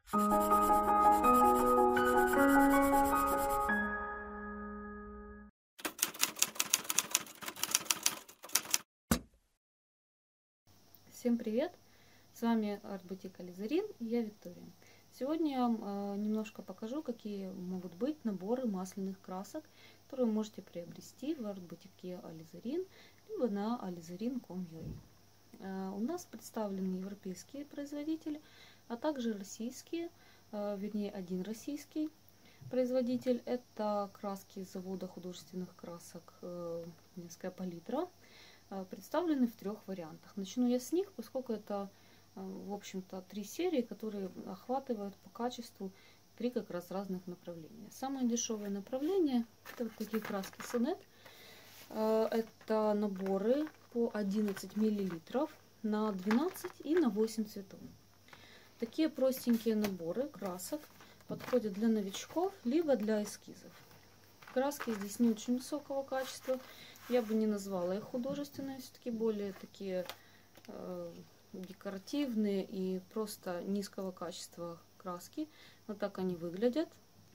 Всем привет! С вами арт-бутик Ализарин и я Виктория. Сегодня я вам немножко покажу, какие могут быть наборы масляных красок, которые вы можете приобрести в арт-бутике Ализарин, либо на alizarin.com.ua. У нас представлены европейские производители, а также российские, вернее один российский производитель. Это краски завода художественных красок Невская палитра. Представлены в 3 вариантах. Начну я с них, поскольку это, в общем-то, 3 серии, которые охватывают по качеству 3 как раз разных направления. Самое дешевое направление — это вот такие краски сонет. Это наборы по 11 мл на 12 и на 8 цветов. Такие простенькие наборы красок подходят для новичков, либо для эскизов. Краски здесь не очень высокого качества. Я бы не назвала их художественными, все-таки более такие декоративные и просто низкого качества краски. Вот так они выглядят.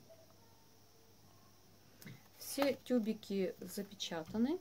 Все тюбики запечатаны.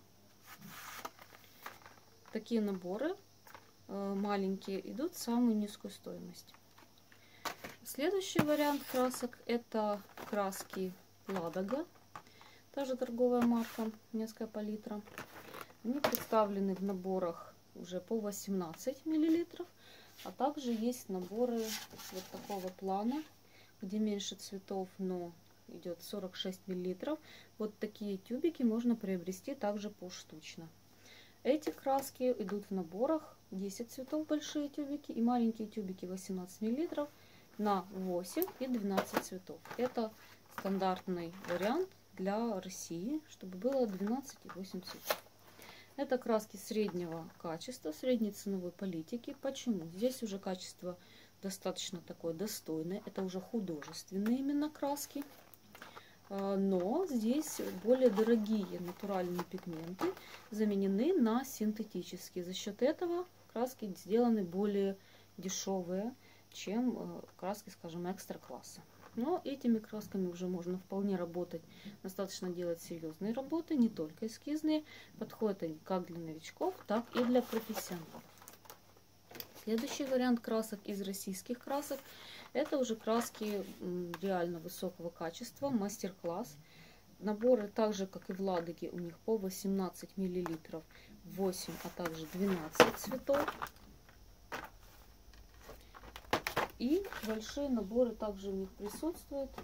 Такие наборы маленькие идут в самую низкую стоимость. Следующий вариант красок — это краски Ладога. Та же торговая марка Невская палитра. Они представлены в наборах уже по 18 мл, а также есть наборы вот такого плана, где меньше цветов, но идет 46 мл. Вот такие тюбики можно приобрести также поштучно. Эти краски идут в наборах 10 цветов, большие тюбики, и маленькие тюбики 18 мл на 8 и 12 цветов. Это стандартный вариант для России, чтобы было 12 и 8 цветов. Это краски среднего качества, средней ценовой политики. Почему? Здесь уже качество достаточно такое достойное. Это уже художественные именно краски. Но здесь более дорогие натуральные пигменты заменены на синтетические. За счет этого краски сделаны более дешевые, чем краски, скажем, экстра-класса. Но этими красками уже можно вполне работать, достаточно делать серьезные работы, не только эскизные. Подходят они как для новичков, так и для профессионалов. Следующий вариант красок из российских красок — это уже краски реально высокого качества, мастер-класс. Наборы, так же как и в Ладоге, у них по 18 мл, 8, а также 12 цветов. И большие наборы также у них присутствуют.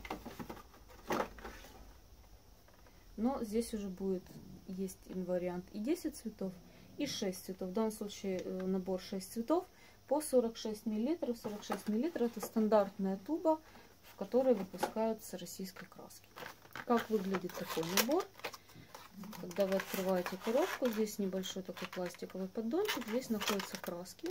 Но здесь уже будет есть вариант и 10 цветов, и 6 цветов. В данном случае набор 6 цветов по 46 мл. 46 мл это стандартная туба, в которой выпускаются российские краски. Как выглядит такой набор? Когда вы открываете коробку, здесь небольшой такой пластиковый поддончик. Здесь находятся краски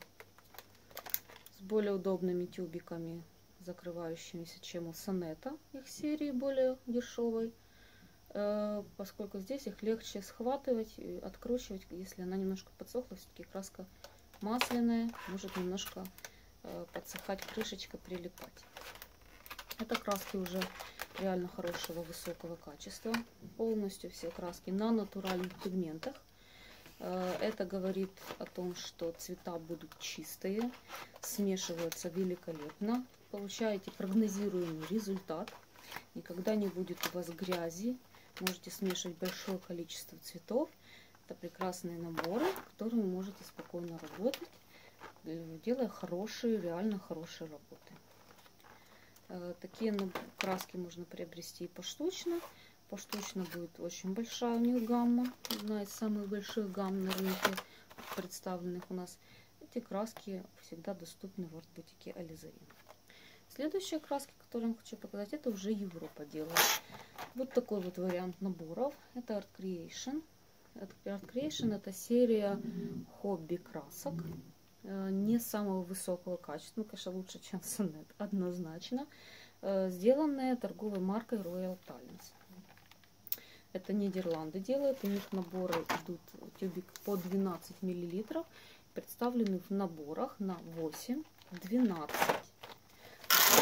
с более удобными тюбиками, закрывающимися, чем у сонета, их серии более дешевой, поскольку здесь их легче схватывать и откручивать, если она немножко подсохла. Все-таки краска масляная, может немножко подсыхать крышечка, прилипать. Это краски уже реально хорошего высокого качества, полностью все краски на натуральных пигментах. Это говорит о том, что цвета будут чистые, смешиваются великолепно, получаете прогнозируемый результат, никогда не будет у вас грязи, можете смешивать большое количество цветов. Это прекрасные наборы, которыми вы можете спокойно работать, делая хорошие, реально хорошие работы. Такие краски можно приобрести поштучно. Поштучно будет очень большая у них гамма. Одна из самых больших гамм на рынке представленных у нас. Эти краски всегда доступны в арт-бутике Ализарин. Следующие краски, которые я хочу показать, это уже Европа делает. Вот такой вот вариант наборов. Это Art Creation. Art Creation — это серия хобби красок. Не самого высокого качества, конечно, лучше, чем сонет, однозначно. Сделанные торговой маркой Royal Talents. Это Нидерланды делают. У них наборы идут тюбик по 12 мл. Представлены в наборах на 8, 12.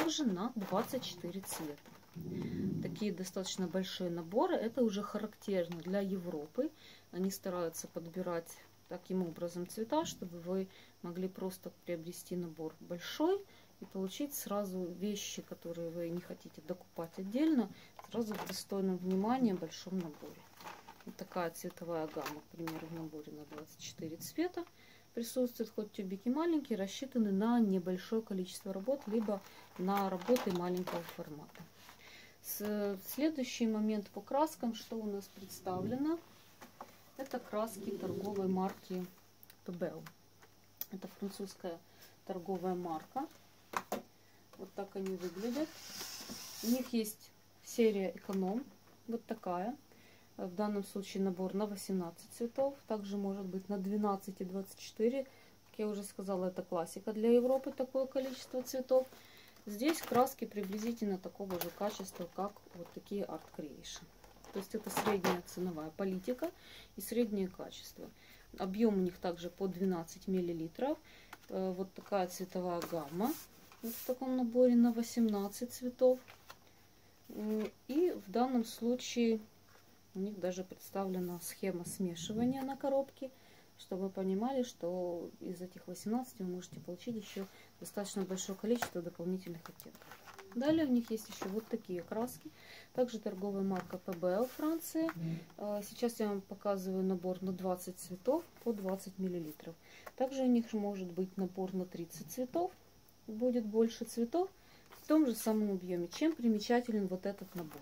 также на 24 цвета. Такие достаточно большие наборы, это уже характерно для Европы. Они стараются подбирать таким образом цвета, чтобы вы могли просто приобрести набор большой и получить сразу вещи, которые вы не хотите докупать отдельно, сразу в достойном внимания большом наборе. Вот такая цветовая гамма, к примеру, в наборе на 24 цвета присутствует, хоть тюбики маленькие, рассчитаны на небольшое количество работ, либо на работы маленького формата. Следующий момент по краскам, что у нас представлено, это краски торговой марки Pebel. Это французская торговая марка. Вот так они выглядят. У них есть серия эконом, вот такая. В данном случае набор на 18 цветов, также может быть на 12 и 24. Как я уже сказала, это классика для Европы, такое количество цветов. Здесь краски приблизительно такого же качества, как вот такие Art Creation. То есть это средняя ценовая политика и среднее качество. Объем у них также по 12 мл. Вот такая цветовая гамма вот в таком наборе на 18 цветов. И в данном случае у них даже представлена схема смешивания на коробке, чтобы вы понимали, что из этих 18 вы можете получить еще достаточно большое количество дополнительных оттенков. Далее у них есть еще вот такие краски. Также торговая марка Pebel, Франция. Сейчас я вам показываю набор на 20 цветов по 20 мл. Также у них может быть набор на 30 цветов. Будет больше цветов в том же самом объеме. Чем примечателен вот этот набор?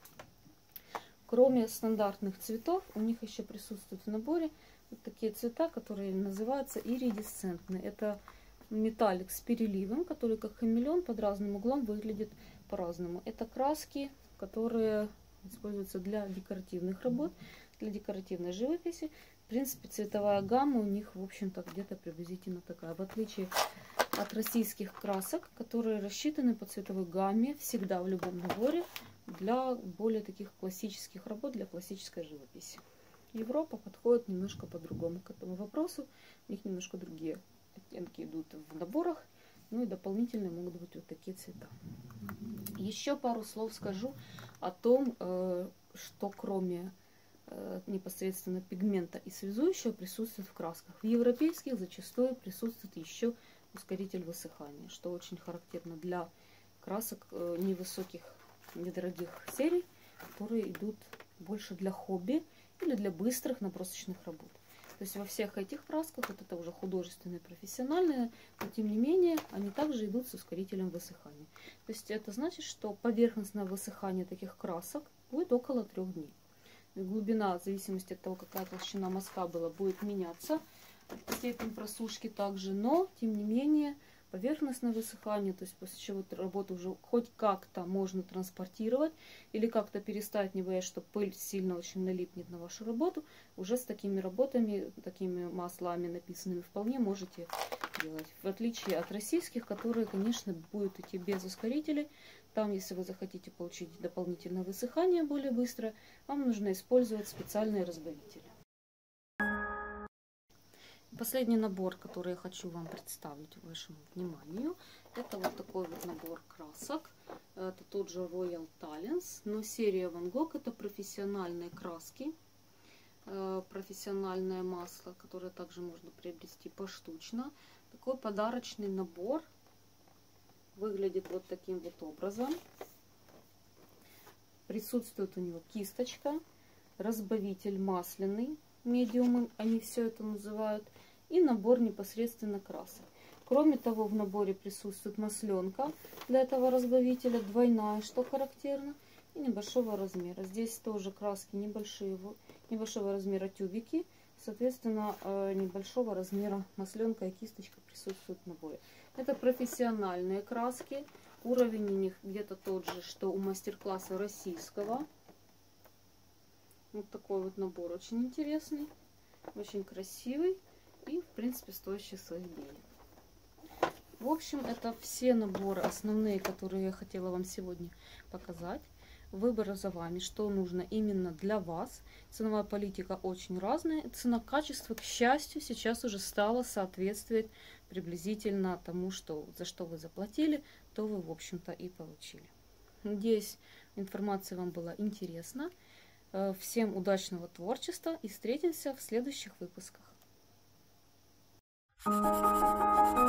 Кроме стандартных цветов, у них еще присутствуют в наборе вот такие цвета, которые называются иридесцентные. Это металлик с переливом, который как хамелеон под разным углом выглядит по-разному. Это краски, которые используются для декоративных работ, для декоративной живописи. В принципе, цветовая гамма у них, в общем-то, где-то приблизительно такая. В отличие от российских красок, которые рассчитаны по цветовой гамме всегда в любом наборе для более таких классических работ, для классической живописи. Европа подходит немножко по-другому к этому вопросу. У них немножко другие оттенки идут в наборах. Ну и дополнительные могут быть вот такие цвета. Еще пару слов скажу о том, что кроме непосредственно пигмента и связующего присутствует в красках. В европейских зачастую присутствует еще ускоритель высыхания, что очень характерно для красок невысоких, недорогих серий, которые идут больше для хобби или для быстрых набросочных работ. То есть во всех этих красках, вот это уже художественные, профессиональные, но тем не менее они также идут с ускорителем высыхания. То есть это значит, что поверхностное высыхание таких красок будет около 3 дней. Глубина, в зависимости от того, какая толщина мазка была, будет меняться. Степень просушки также, но тем не менее поверхностное высыхание, то есть после чего работу уже хоть как-то можно транспортировать или как-то переставить, не боясь, что пыль сильно очень налипнет на вашу работу, уже с такими работами, такими маслами написанными вполне можете делать. В отличие от российских, которые, конечно, будут идти без ускорителей. Там, если вы захотите получить дополнительное высыхание более быстро, вам нужно использовать специальные разбавители. Последний набор, который я хочу вам представить вашему вниманию, это вот такой вот набор красок. Это тот же Royal Talens, но серия Van Gogh. Это профессиональные краски, профессиональное масло, которое также можно приобрести поштучно. Такой подарочный набор выглядит вот таким вот образом. Присутствует у него кисточка, разбавитель масляный, медиумы, они все это называют, и набор непосредственно красок. Кроме того, в наборе присутствует масленка для этого разбавителя, двойная, что характерно, и небольшого размера. Здесь тоже краски небольшого размера тюбики, соответственно, небольшого размера масленка и кисточка присутствуют в наборе. Это профессиональные краски, уровень у них где-то тот же, что у мастер-класса российского. Вот такой вот набор, очень интересный, очень красивый и, в принципе, стоящий своих денег. В общем, это все наборы основные, которые я хотела вам сегодня показать. Выбор за вами, что нужно именно для вас. Ценовая политика очень разная. Цена-качество, к счастью, сейчас уже стала соответствовать приблизительно тому, за что вы заплатили. что вы, в общем-то, и получили. Надеюсь, информация вам была интересна. Всем удачного творчества и встретимся в следующих выпусках.